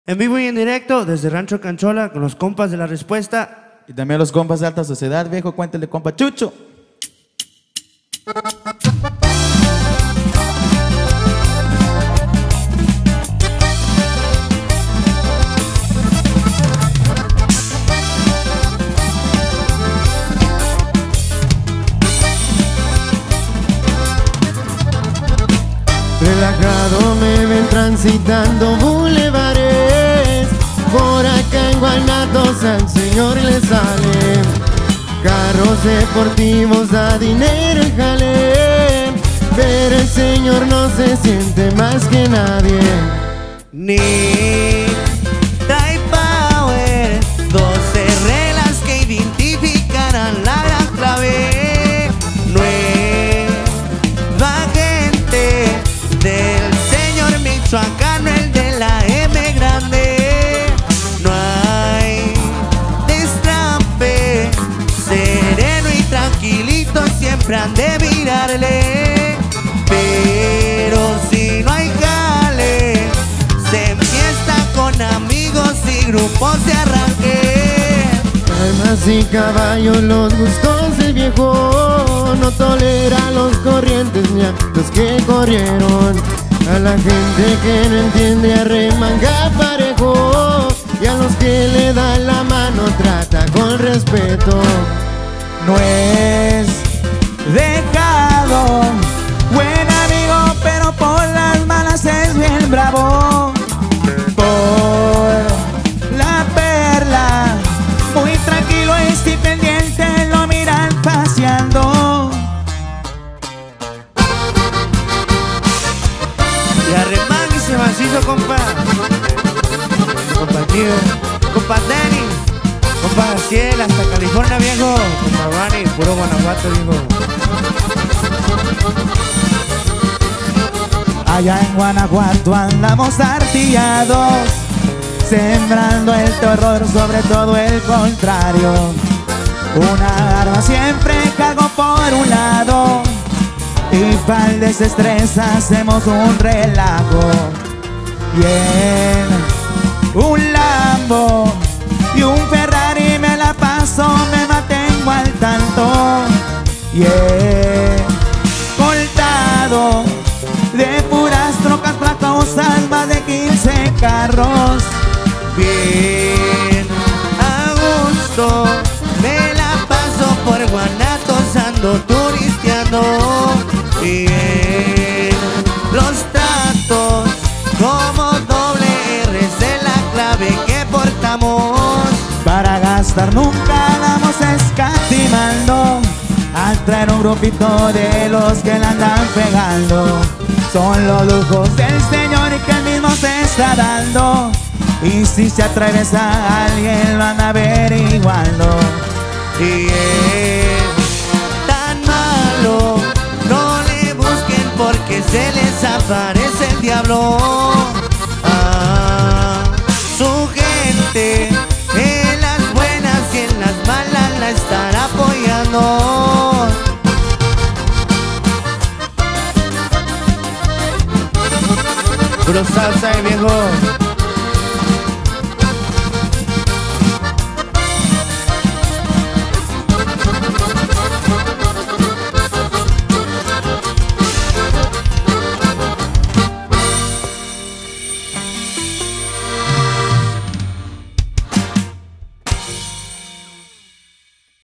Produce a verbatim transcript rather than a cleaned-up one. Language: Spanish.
En vivo y en directo desde Rancho Canchola con los compas de La Respuesta. Y también los compas de Alta Sociedad, viejo, cuéntale compa Chucho. Relajado me ven transitando bulevares. Por acá en Guanatos al señor le salen carros deportivos, da dinero el jale. Pero el señor no se siente más que nadie. Ni Type Power, doce reglas que identificarán la gran clave. Nueva gente del señor michoacano, el de la M grande. No hay destrape, sereno y tranquilito siempre han de mirarle. Pero si no hay jale, se empieza con amigos y grupos de arranque. Almas y caballos, los gustos del viejo. No tolera los corrientes ni a los que corrieron. A la gente que no entiende arremanga parejo. Y a los que le dan la mano trata con respeto. No es dejado, buen amigo, pero por las malas es bien bravo. Por la perla, muy tranquilo y si pendiente lo miran paseando. Y arremangue ese macizo, compa. Compa tío, compa Danny, compa Ciel, hasta California, viejo. Compa Rani, puro Guanajuato, viejo. Allá en Guanajuato andamos artillados, sembrando el terror sobre todo el contrario. Una arma siempre cargo por un lado, y para el desestrés hacemos un relajo. Y en un Lambo y un Ferrari me la paso, me mantengo al tanto. Y he cortado de puras trocas para causar más de quince carros. Bien a gusto me la paso por Guanatos, ando turisteando. Y en los tratos como doble R es la clave que portamos. Para gastar nunca andamos escatimando, al traer un grupito de los que la andan pegando. Son los lujos del señor y que él mismo se está dando. Y si se atraviesa a alguien lo anda averiguando. Y es tan malo, no le busquen porque se les aparece el diablo. A su gente en las buenas y en las malas la estará apoyando. Puro salsa, viejo.